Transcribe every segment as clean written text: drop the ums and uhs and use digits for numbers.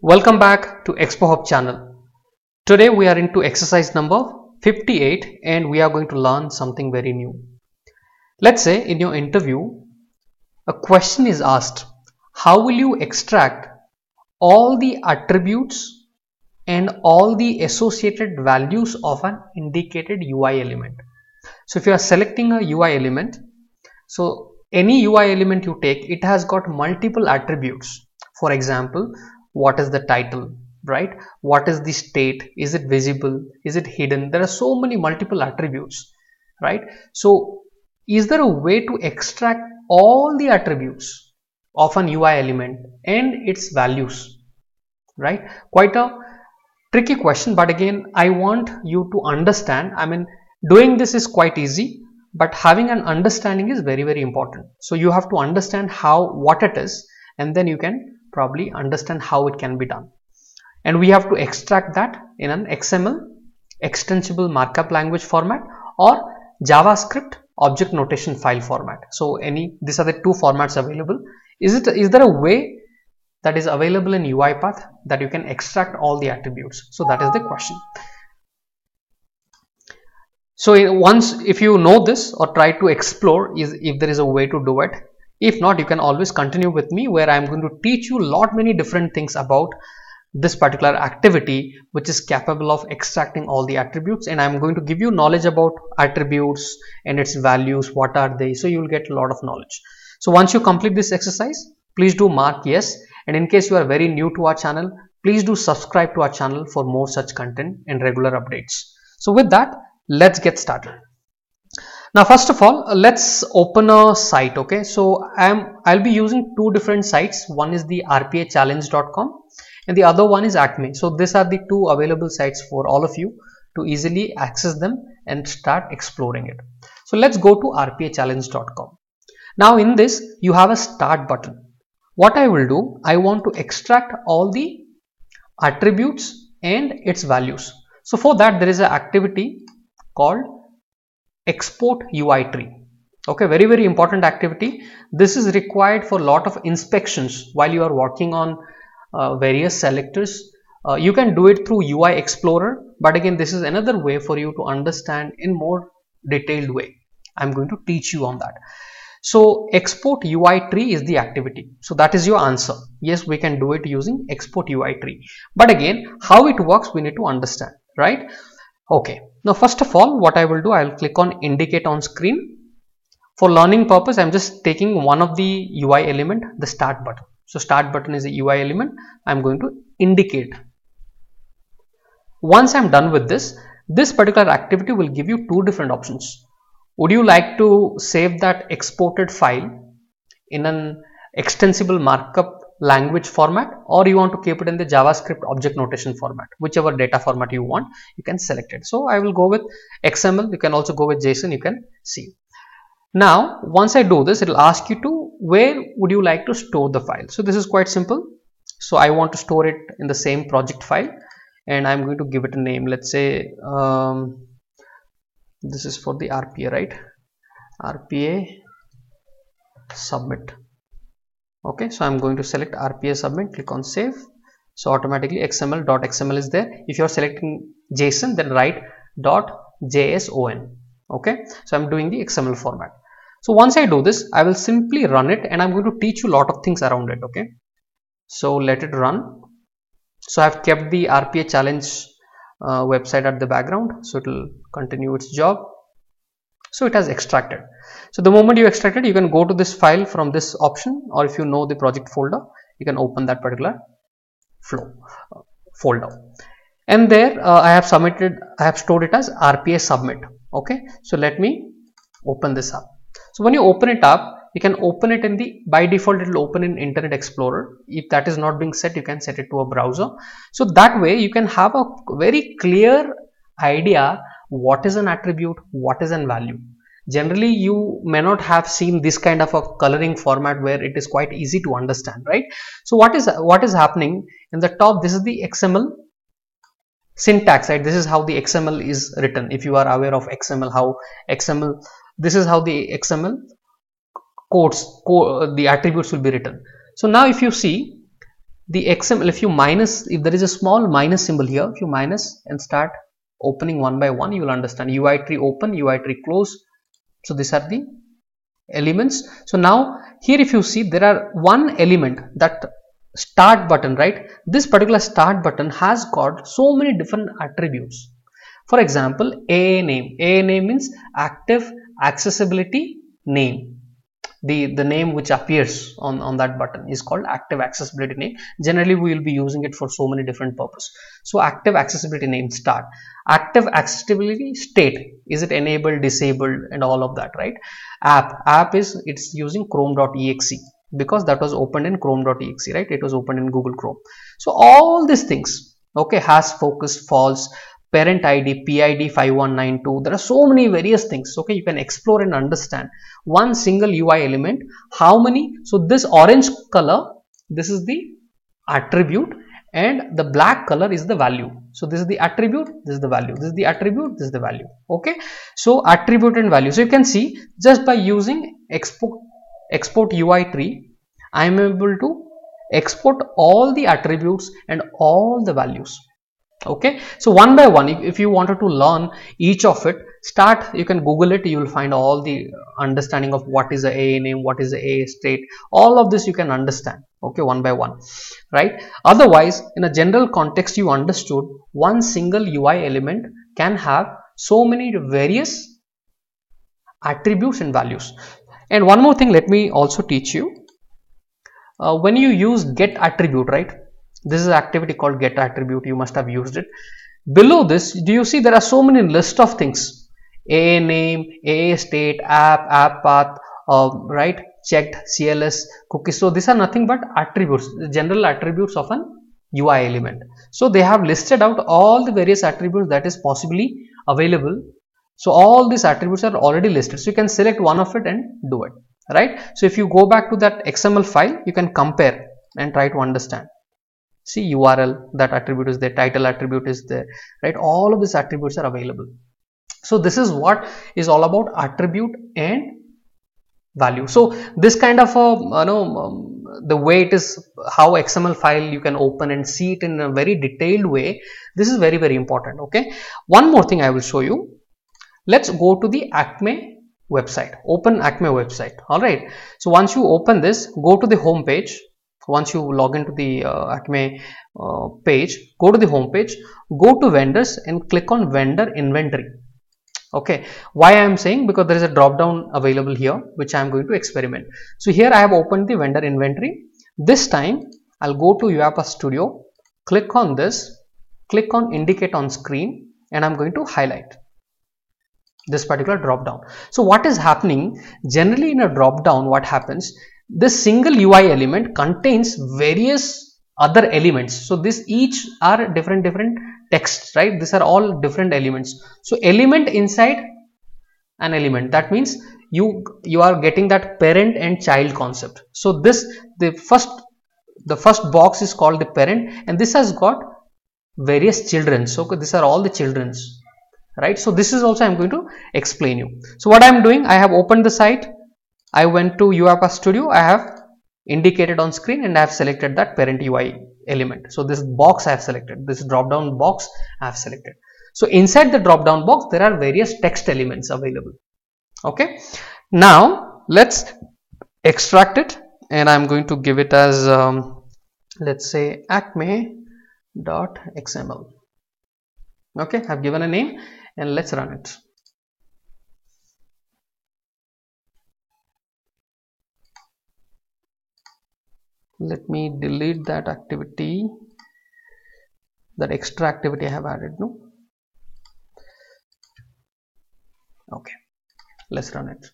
Welcome back to Expo Hub channel. Today we are into exercise number 58 and we are going to learn something very new. Let's say in your interview a question is asked, how will you extract all the attributes and all the associated values of an indicated UI element? So if you are selecting a UI element, so any UI element you take, it has got multiple attributes. For example, what is the title, right? What is the state? Is it visible? Is it hidden? There are so many multiple attributes, right? So is there a way to extract all the attributes of an UI element and its values, right? Quite a tricky question, but again, I want you to understand. Doing this is quite easy, but having an understanding is very important. So you have to understand what it is, and then you can probably understand how it can be done. And we have to extract that in an XML extensible markup language format or JavaScript object notation file format. So these are the two formats available. Is there a way that is available in UiPath that you can extract all the attributes? So that is the question. So if you know this or try to explore if there is a way to do it. If not, you can always continue with me, where I am going to teach you many different things about this particular activity which is capable of extracting all the attributes, and I am going to give you knowledge about attributes and its values, what are they, so you will get a lot of knowledge. So once you complete this exercise, please do mark yes, and in case you are very new to our channel, please do subscribe to our channel for more such content and regular updates. So with that, let's get started. Now first of all, let's open a site. Okay, so I'll be using two different sites. One is the rpachallenge.com and the other one is Acme. So these are the two available sites for all of you to easily access them and start exploring it. So let's go to rpachallenge.com. Now in this you have a start button. What I will do, I want to extract all the attributes and its values. So for that, there is an activity called export UI tree. Okay, very important activity. This is required for a lot of inspections while you are working on various selectors. You can do it through UI Explorer, but again, this is another way for you to understand in more detailed way. I'm going to teach you on that. So export UI tree is the activity. So that is your answer. Yes, we can do it using export UI tree. But again, how it works, we need to understand, right? Okay. Now, first of all, what I will do, I will click on indicate on screen. For learning purpose, I'm just taking one of the UI element, the start button. So start button is a UI element. I'm going to indicate. Once I'm done with this particular activity will give you two different options. Would you like to save that exported file in an extensible markup language format, or you want to keep it in the JavaScript object notation format? Whichever data format you want, you can select it. So I will go with XML. You can also go with JSON. You can see. Now once I do this, it will ask you to where would you like to store the file. So this is quite simple. So I want to store it in the same project file, and I'm going to give it a name. Let's say this is for the RPA, right? RPA submit. Okay, so I'm going to select RPA submit, click on save. So automatically xml.xml is there. If you're selecting JSON, then write .json. Okay, so I'm doing the XML format. So once I do this, I will simply run it, and I'm going to teach you a lot of things around it. Okay, so let it run. So I've kept the RPA challenge website at the background, so it will continue its job. So it has extracted. So the moment you extract it, you can go to this file from this option, or if you know the project folder, you can open that particular folder, and there I have stored it as RPA submit. Okay, so let me open this up. So when you open it up, you can open it in by default it will open in Internet Explorer. If that is not being set, you can set it to a browser. So that way you can have a very clear idea what is an attribute, what is an value. Generally you may not have seen this kind of a coloring format where it is quite easy to understand, right? So what is happening in the top, this is the XML syntax, right? This is how the XML is written. If you are aware of XML, this is how the XML codes, the attributes will be written. So now if you see, the XML, if you minus, if there is a small minus symbol here, if you minus and start opening one by one, you will understand. UI tree open, UI tree close. So these are the elements. So now here if you see, there are one element, that start button, right? This particular start button has got so many different attributes. For example, AA name. AA name means active accessibility name. The name which appears on that button is called active accessibility name. Generally we will be using it for so many different purposes. So active accessibility name, start. Active accessibility state, is it enabled, disabled, and all of that, right? App is, it's using chrome.exe because that was opened in chrome.exe, right? It was opened in Google Chrome. So all these things, okay, has focus, false, parent ID, PID 5192. There are so many various things. Okay, you can explore and understand one single UI element. How many? So this orange color, this is the attribute, and the black color is the value. So this is the attribute, this is the value, this is the attribute, this is the value. Okay, so attribute and value. So you can see, just by using export UI tree, I am able to export all the attributes and all the values. Okay, so one by one, if you wanted to learn each of it, start, you can Google it, you will find all the understanding of what is the AA name, what is the AA state, all of this you can understand, okay, one by one, right? Otherwise, in a general context, you understood one single UI element can have so many various attributes and values. And one more thing, let me also teach you. When you use get attribute, right? This is an activity called get attribute. You must have used it. Below this, do you see there are so many list of things? AA name, AA state, app path, right? Checked, CLS, cookies. So these are nothing but attributes, general attributes of an UI element. So they have listed out all the various attributes that is possibly available. So all these attributes are already listed. So you can select one of it and do it, right? So if you go back to that XML file, you can compare and try to understand. See, URL, that attribute is there, title attribute is there, right? All of these attributes are available. So this is what is all about attribute and value. So this kind of a the way it is, how XML file you can open and see it in a very detailed way. This is very, very important. Okay, one more thing I will show you. Let's go to the Acme website. Open Acme website. All right, so once you open this, go to the home page. Once you log into the Acme page, go to the home page, go to vendors and click on vendor inventory. Okay, why I am saying, because there is a drop down available here which I am going to experiment. So here I have opened the vendor inventory. This time I'll go to UiPath Studio, click on this, click on indicate on screen, and I'm going to highlight this particular drop down. So what is happening generally in a drop down, what happens, this single UI element contains various other elements. So this each are different texts, right? These are all different elements. So element inside an element, that means you are getting that parent and child concept. So this, the first box is called the parent, and this has got various children. So these are all the children's, right? So this is also I'm going to explain you. So what I'm doing, I have opened the site, I went to UiPath Studio, I have indicated on screen, and I have selected that parent UI element. So this box I have selected, this drop down box I have selected. So inside the drop down box there are various text elements available. Okay, now let's extract it, and I'm going to give it as let's say acme.xml. okay, I've given a name, and let's run it. Let me delete that activity, that extra activity I have added. No, okay, let's run it.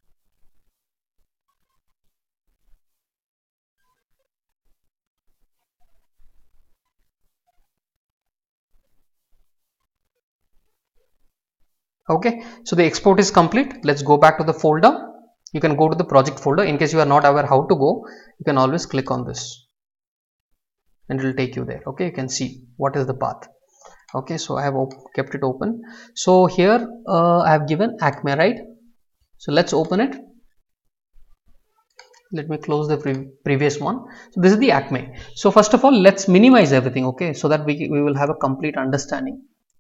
Okay, so the export is complete. Let's go back to the folder. You can go to the project folder. In case you are not aware how to go, you can always click on this and it will take you there. Okay, you can see what is the path. Okay, so I have kept it open. So here I have given Acme, right? So let's open it. let me close the previous one. So this is the Acme. So first of all, let's minimize everything, okay, so that we will have a complete understanding.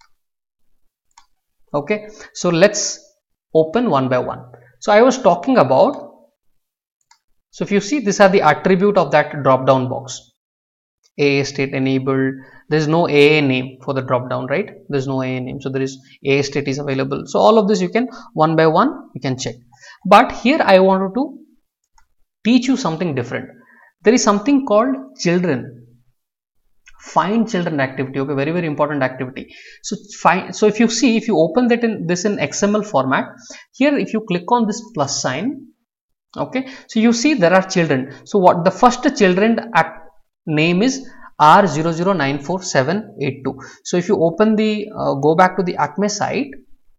Okay, so let's open one by one. So I was talking about, so if you see, these are the attribute of that drop down box. AA state enabled, there is no AA name for the drop down, right? There is no AA name, so there is AA state is available. So all of this you can one by one you can check. But here I wanted to teach you something different. There is something called children, find children activity. Okay, very very important activity. So find, so if you see, if you open that in this in XML format, here if you click on this plus sign, okay, so you see there are children. So what the first children name is R0094782. So if you open the go back to the Acme site,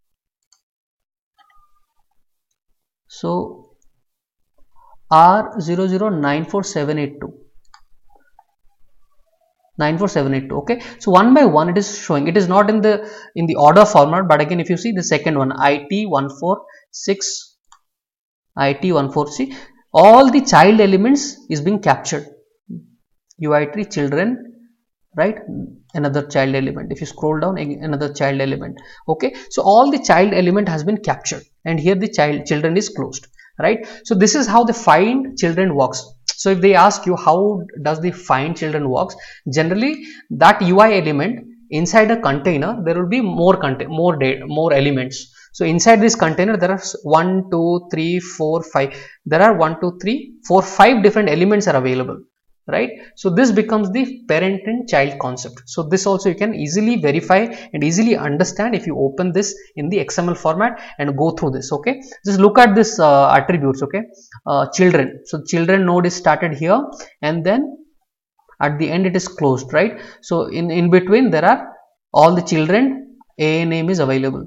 so R0094782 94782. Okay, so one by one it is showing, it is not in the order format, but again if you see the second one IT146 IT14C, all the child elements is being captured. UI3 children, right, another child element. If you scroll down, another child element. Okay, so all the child element has been captured, and here the children is closed, right? So this is how the find children works. So if they ask you how does the find children works, generally that UI element inside a container there will be more content, more elements. So inside this container there are 1 2 3 4 5, there are 1 2 3 4 5 different elements are available, right? So this becomes the parent and child concept. So this also you can easily verify and easily understand if you open this in the XML format and go through this. Okay, just look at this attributes. Okay, children, so children node is started here, and then at the end it is closed, right? So in between there are all the children a name is available.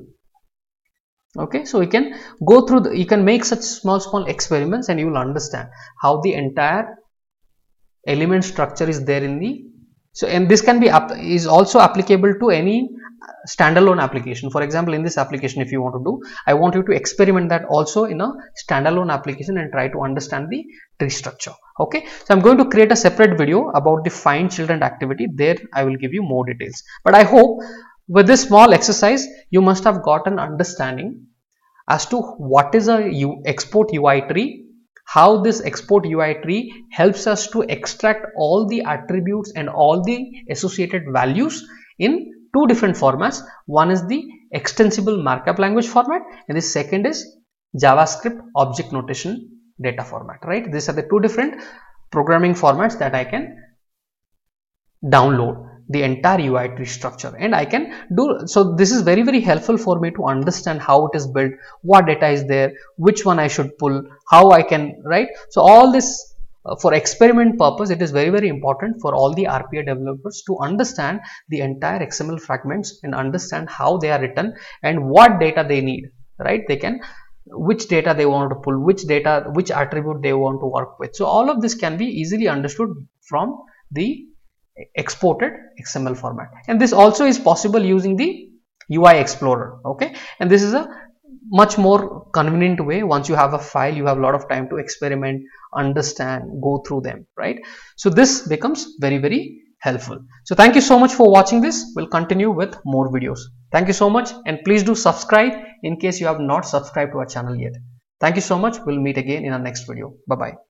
Okay, so you can go through you can make such small experiments, and you will understand how the entire element structure is there in the, so, and this can be is also applicable to any standalone application. For example, in this application, if you want to do, I want you to experiment that also in a standalone application and try to understand the tree structure. Okay, so I'm going to create a separate video about the find children activity. There I will give you more details, but I hope with this small exercise you must have got an understanding as to what is a export UI tree, how this export UI tree helps us to extract all the attributes and all the associated values in two different formats. One is the extensible markup language format, and the second is JavaScript object notation data format, right? These are the two different programming formats that I can download the entire UI tree structure, and I can do. So this is very very helpful for me to understand how it is built, what data is there, which one I should pull, how I can, right? So all this for experiment purpose, it is very very important for all the RPA developers to understand the entire XML fragments and understand how they are written and what data they need, right? They can, which data they want to pull, which data, which attribute they want to work with. So all of this can be easily understood from the exported XML format, and this also is possible using the UI Explorer. Okay, and this is a much more convenient way. Once you have a file, you have a lot of time to experiment, understand, go through them, right? So this becomes very very helpful. So thank you so much for watching this. We'll continue with more videos. Thank you so much, and please do subscribe in case you have not subscribed to our channel yet. Thank you so much. We'll meet again in our next video. Bye bye.